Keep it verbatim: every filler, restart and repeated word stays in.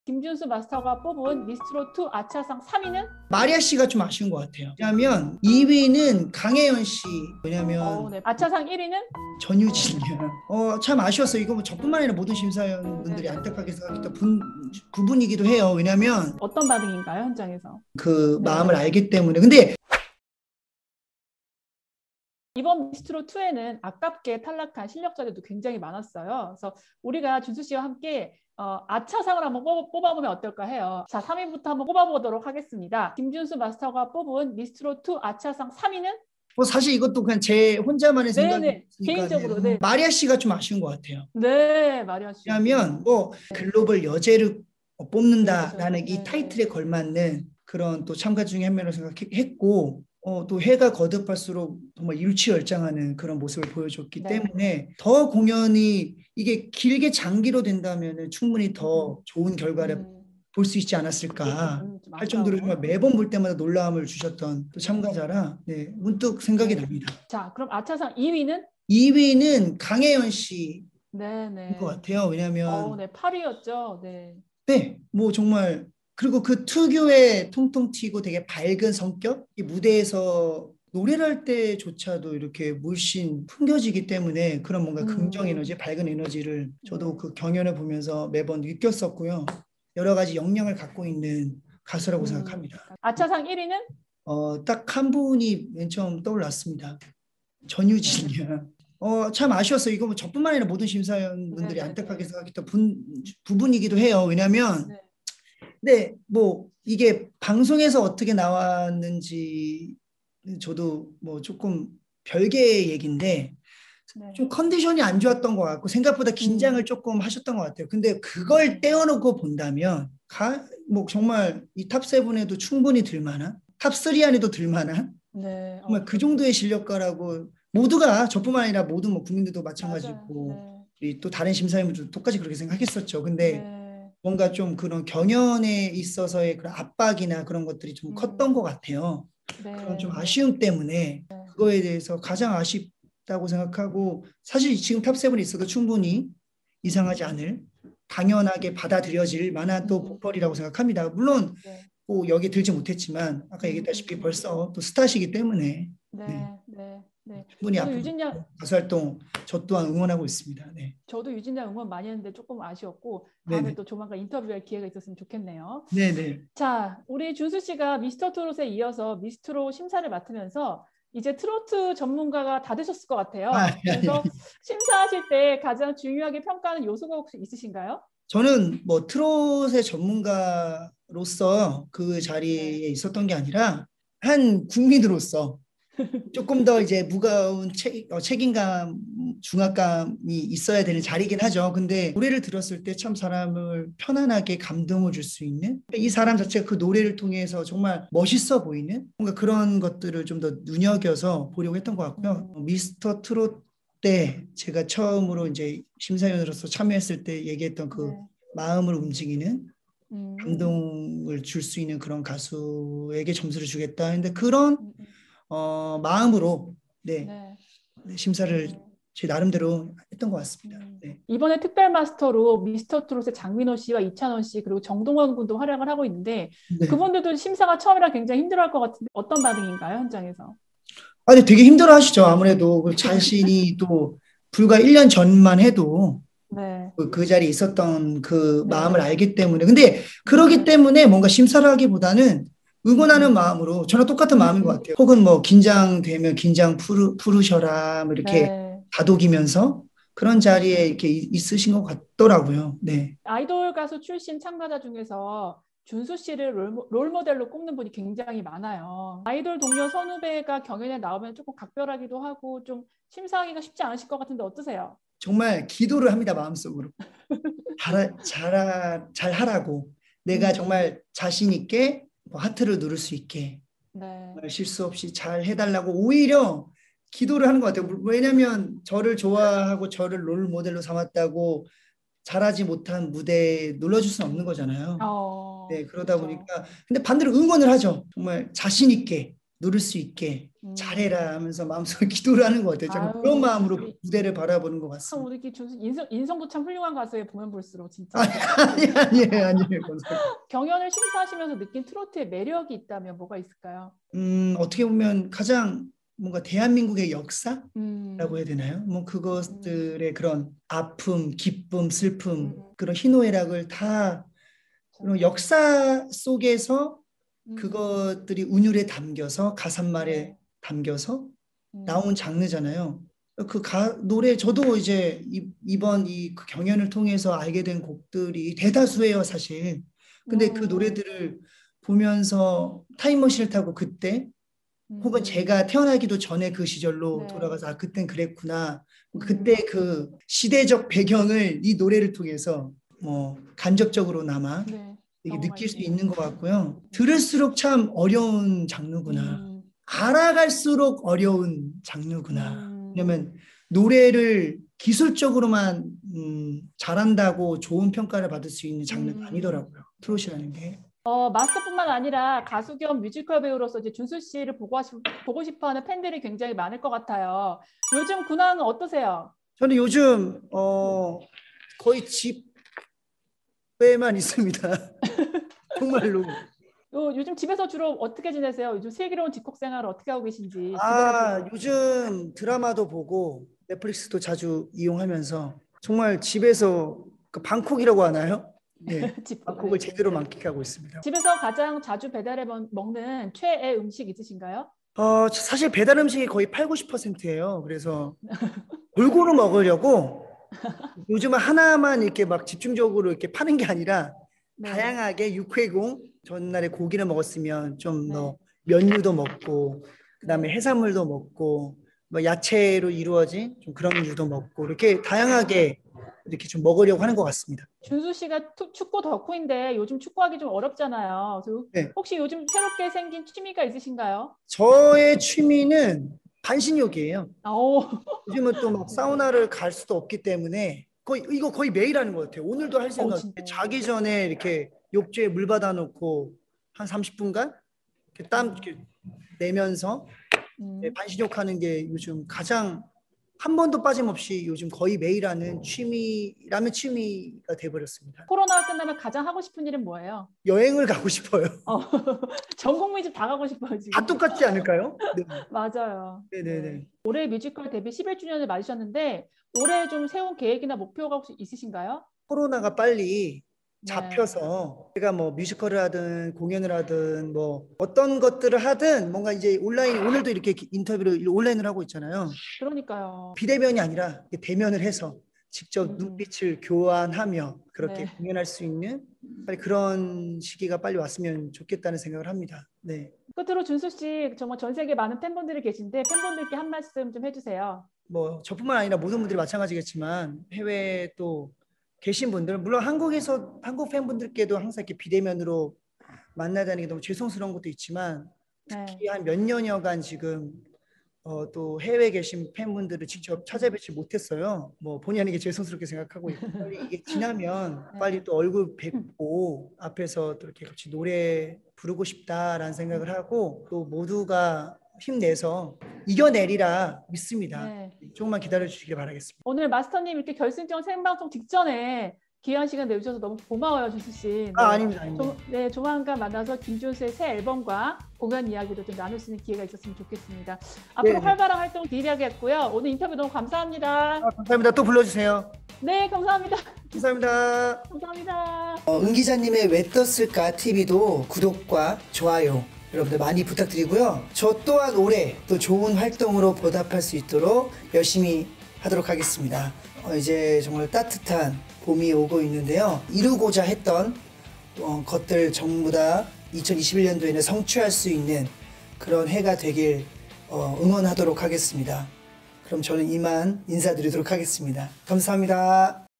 김준수 마스터가 뽑은 미스트롯 이 아차상 삼 위는? 마리아 씨가 좀 아쉬운 것 같아요. 왜냐하면 이 위는 강혜연 씨. 왜냐면 어, 네. 아차상 일 위는? 전유진 양. 어, 참 아쉬웠어요. 이거 뭐 저뿐만 아니라 모든 심사위원분들이 안타깝게 생각했던 분, 부분이기도 해요. 왜냐하면 어떤 반응인가요, 현장에서? 그 네. 마음을 알기 때문에. 근데 이번 미스트롯 이에는 아깝게 탈락한 실력자들도 굉장히 많았어요. 그래서 우리가 준수 씨와 함께 어, 아차상을 한번 뽑, 뽑아보면 어떨까 해요. 자, 삼 위부터 한번 뽑아보도록 하겠습니다. 김준수 마스터가 뽑은 미스트롯 이 아차상 삼 위는? 뭐 사실 이것도 그냥 제 혼자만의 네네. 생각이니까 개인적으로. 네. 마리아 씨가 좀 아쉬운 것 같아요. 네, 마리아 씨. 왜냐하면 뭐 글로벌 여제를 뽑는다라는 네, 이 네, 타이틀에 네. 걸맞는 그런 또 참가 중에 한 명으로 생각했고, 어, 또 해가 거듭할수록 정말 일취월장하는 그런 모습을 보여줬기 네. 때문에 더 공연이 이게 길게 장기로 된다면 충분히 더 음. 좋은 결과를 음. 볼 수 있지 않았을까 음, 좀 할 정도로 아까운. 정말 매번 볼 때마다 놀라움을 주셨던 또 네. 참가자라 네, 문득 생각이 네. 납니다. 자, 그럼 아차상 이 위는? 이 위는 강혜연 씨인 네네. 것 같아요. 왜냐하면 어, 네, 팔 위였죠. 네. 네, 뭐 정말 그리고 그 특유의 통통 튀고 되게 밝은 성격, 이 무대에서 노래를 할 때조차도 이렇게 물씬 풍겨지기 때문에 그런 뭔가 긍정 에너지, 음. 밝은 에너지를 저도 네. 그 경연을 보면서 매번 느꼈었고요. 여러 가지 역량을 갖고 있는 가수라고 음. 생각합니다. 아차상 일 위는? 어, 딱 한 분이 맨 처음 떠올랐습니다. 전유진 네. 양. 어, 참 아쉬웠어요. 이거 뭐 저뿐만 아니라 모든 심사위원분들이 네, 네, 안타깝게 네. 생각했던 분, 부분이기도 해요. 왜냐하면 네. 네, 뭐 이게 방송에서 어떻게 나왔는지 저도 뭐 조금 별개의 얘기인데 네. 좀 컨디션이 안 좋았던 것 같고 생각보다 긴장을 음. 조금 하셨던 것 같아요. 근데 그걸 떼어놓고 본다면 가, 뭐 정말 이 탑 세븐에도 충분히 들만한 탑 쓰리 안에도 들만한 네. 정말 어, 그 정도의 실력가라고 모두가 저뿐만 아니라 모든 뭐 국민들도 맞아요. 마찬가지고 네. 우리 또 다른 심사위원들도 똑같이 그렇게 생각했었죠. 근데 네. 뭔가 좀 그런 경연에 있어서의 그런 압박이나 그런 것들이 좀 컸던 음. 것 같아요. 그런 좀 네. 네. 아쉬움 때문에 그거에 대해서 가장 아쉽다고 생각하고 사실 지금 탑세븐에 있어도 충분히 이상하지 않을 당연하게 받아들여질 만한 또 음. 보컬이라고 생각합니다. 물론 네. 뭐 여기에 들지 못했지만 아까 음. 얘기했다시피 음. 벌써 또 스타시기 때문에 네, 네. 네. 네. 충분히 저도 앞으로 유진 양 가수 활동 저 또한 응원하고 있습니다. 네. 저도 유진 양 응원 많이 했는데 조금 아쉬웠고 다음에 네네. 또 조만간 인터뷰할 기회가 있었으면 좋겠네요. 네네. 자, 우리 준수 씨가 미스터 트롯에 이어서 미스트롯 심사를 맡으면서 이제 트로트 전문가가 다 되셨을 것 같아요. 아, 아니, 아니, 그래서 아니. 심사하실 때 가장 중요하게 평가하는 요소가 혹시 있으신가요? 저는 뭐 트롯의 전문가로서 그 자리에 네. 있었던 게 아니라 한 국민으로서 조금 더 이제 무거운 책, 어, 책임감, 중압감이 있어야 되는 자리긴 하죠. 근데 노래를 들었을 때 참 사람을 편안하게 감동을 줄 수 있는 이 사람 자체가 그 노래를 통해서 정말 멋있어 보이는 뭔가 그런 것들을 좀 더 눈여겨서 보려고 했던 것 같고요. 음. 미스터 트롯 때 제가 처음으로 이제 심사위원으로서 참여했을 때 얘기했던 그 네. 마음을 움직이는 음. 감동을 줄 수 있는 그런 가수에게 점수를 주겠다 했는데 그런 음. 음. 어, 마음으로 네, 네. 네, 심사를 네. 제 나름대로 했던 것 같습니다. 음. 네. 이번에 특별 마스터로 미스터 트롯의 장민호 씨와 이찬원 씨 그리고 정동원 군도 활약을 하고 있는데 네. 그분들도 심사가 처음이라 굉장히 힘들어할 것 같은데 어떤 반응인가요, 현장에서? 아니 되게 힘들어 하시죠. 아무래도 그 자신이 또 불과 일 년 전만 해도 네. 그, 그 자리에 있었던 그 네. 마음을 알기 때문에 근데 그러기 네. 때문에 뭔가 심사를 하기보다는 응원하는 음. 마음으로 저랑 똑같은 음. 마음인 것 같아요. 혹은 뭐 긴장되면 긴장 푸르, 푸르셔라 뭐 이렇게 네. 다독이면서 그런 자리에 이렇게 있으신 것 같더라고요. 네. 아이돌 가수 출신 참가자 중에서 준수 씨를 롤, 롤모델로 꼽는 분이 굉장히 많아요. 아이돌 동료 선후배가 경연에 나오면 조금 각별하기도 하고 좀 심사하기가 쉽지 않으실 것 같은데 어떠세요? 정말 기도를 합니다, 마음속으로. 잘, 잘, 잘 하라고. 내가 음. 정말 자신 있게 뭐 하트를 누를 수 있게 네. 실수 없이 잘 해달라고 오히려 기도를 하는 것 같아요. 왜냐하면 저를 좋아하고 저를 롤 모델로 삼았다고 잘하지 못한 무대에 눌러줄 수는 없는 거잖아요. 어, 네, 그러다 그렇죠. 보니까 근데 반대로 응원을 하죠. 정말 자신 있게 누를 수 있게 음. 잘해라 하면서 마음속에 기도를 하는 것 같아요. 저는 아유, 그런 마음으로 우리- 무대를 바라보는 것 참 같습니다. 우리 기 준수 인성, 인성도 참 훌륭한 가수에 보면 볼수록 진짜 아니, 아니, 아니에요, 아니에요. 권사님. 경연을 심사하시면서 느낀 트로트의 매력이 있다면 뭐가 있을까요? 음, 어떻게 보면 가장 뭔가 대한민국의 역사라고 음, 해야 되나요? 뭐 그것들의 그런 아픔, 기쁨, 슬픔, 음. 그런 희노애락을 다 그런 역사 속에서 음, 그것들이 운율에 담겨서 가사말에 네. 담겨서 음, 나온 장르잖아요. 그 가, 노래 저도 이제 이, 이번 이 그 경연을 통해서 알게 된 곡들이 대다수예요, 사실. 근데 그 음, 노래들을 보면서 타임머신을 타고 그때 혹은 음, 제가 태어나기도 전에 그 시절로 네. 돌아가서 아 그땐 그랬구나. 음. 그때 그 시대적 배경을 이 노래를 통해서 뭐 간접적으로나마 네, 이게 경험할 느낄 수 수 있는 것 같고요. 들을수록 참 어려운 장르구나. 음, 알아갈수록 어려운 장르구나. 음. 왜냐면 노래를 기술적으로만 음, 잘한다고 좋은 평가를 받을 수 있는 장르가 음. 아니더라고요. 트롯이라는 게. 어, 마스터뿐만 아니라 가수 겸 뮤지컬 배우로서 이제 준수 씨를 보고, 하시, 보고 싶어하는 팬들이 굉장히 많을 것 같아요. 요즘 근황은 어떠세요? 저는 요즘 어, 거의 집에만 있습니다. 정말로. 요, 요즘 집에서 주로 어떻게 지내세요? 요즘 슬기로운 집콕 생활을 어떻게 하고 계신지. 아, 집에서 요즘 드라마도 보고 넷플릭스도 자주 이용하면서 정말 집에서 그 방콕이라고 하나요? 네, 집콕, 방콕을 네. 제대로 만끽하고 있습니다. 집에서 가장 자주 배달해 먹- 먹는 최애 음식 있으신가요? 어, 사실 배달 음식이 거의 팔, 구십 퍼센트예요. 그래서 골고루 먹으려고 요즘은 하나만 이렇게 막 집중적으로 이렇게 파는 게 아니라 네. 다양하게 육회공, 전날에 고기를 먹었으면 좀 네. 더 면류도 먹고 그다음에 네. 해산물도 먹고 뭐 야채로 이루어진 좀 그런 유도 먹고 이렇게 다양하게 이렇게 좀 먹으려고 하는 것 같습니다. 준수 씨가 투, 축구 덕후인데 요즘 축구하기 좀 어렵잖아요. 그래서 네. 혹시 요즘 새롭게 생긴 취미가 있으신가요? 저의 취미는 반신욕이에요. 오, 요즘은 또 막 사우나를 갈 수도 없기 때문에 거의 이거 거의 매일 하는 것 같아요. 오늘도 할 어, 생각. 진짜. 자기 전에 이렇게 욕조에 물 받아 놓고 한 삼십 분간 이렇게 땀 음. 이렇게 내면서 음. 반신욕하는 게 요즘 가장 한 번도 빠짐없이 요즘 거의 매일 하는 취미라면 취미가 돼버렸습니다. 코로나가 끝나면 가장 하고 싶은 일은 뭐예요? 여행을 가고 싶어요. 어, 전 국민이 다 가고 싶어요, 지금. 다 똑같지 않을까요? 네. 맞아요. 네네네. 네. 올해 뮤지컬 데뷔 십일 주년을 맞으셨는데 올해 좀 세운 계획이나 목표가 혹시 있으신가요? 코로나가 빨리 네. 잡혀서 제가 뭐 뮤지컬을 하든 공연을 하든 뭐 어떤 것들을 하든 뭔가 이제 온라인 오늘도 이렇게 인터뷰를 온라인을 하고 있잖아요. 그러니까요. 비대면이 아니라 대면을 해서 직접 음. 눈빛을 교환하며 그렇게 네. 공연할 수 있는 빨리 그런 시기가 빨리 왔으면 좋겠다는 생각을 합니다. 네. 끝으로 준수 씨 정말 전 세계 많은 팬분들이 계신데 팬분들께 한 말씀 좀 해주세요. 뭐 저뿐만 아니라 모든 분들이 마찬가지겠지만 해외에 또 계신 분들 물론 한국에서 한국 팬분들께도 항상 이렇게 비대면으로 만나다는 게 너무 죄송스러운 것도 있지만 특히 네. 한 몇 년여간 지금 어, 또 해외에 계신 팬분들을 직접 찾아뵙지 못했어요. 뭐 본의 아니게 죄송스럽게 생각하고 있고 빨리 이게 지나면 네. 빨리 또 얼굴 뵙고 앞에서 또 이렇게 같이 노래 부르고 싶다라는 생각을 하고 또 모두가 힘내서 이겨내리라 믿습니다. 네. 조금만 기다려 주시길 바라겠습니다. 오늘 마스터님 이렇게 결승전 생방송 직전에 귀한 시간 내주셔서 너무 고마워요, 준수 씨. 네. 아 아닙니다. 아닙니다. 조, 네, 조만간 만나서 김준수의 새 앨범과 공연 이야기도 좀 나눌 수 있는 기회가 있었으면 좋겠습니다. 앞으로 네네. 활발한 활동 기대하겠고요. 오늘 인터뷰 너무 감사합니다. 아, 감사합니다. 또 불러주세요. 네, 감사합니다. 감사합니다. 감사합니다. 어, 은 기자님의 왜 떴을까 티비도 구독과 좋아요 여러분들 많이 부탁드리고요. 저 또한 올해 또 좋은 활동으로 보답할 수 있도록 열심히 하도록 하겠습니다. 어, 이제 정말 따뜻한 봄이 오고 있는데요. 이루고자 했던 어, 것들 전부 다 이천이십일 년도에는 성취할 수 있는 그런 해가 되길 어, 응원하도록 하겠습니다. 그럼 저는 이만 인사드리도록 하겠습니다. 감사합니다.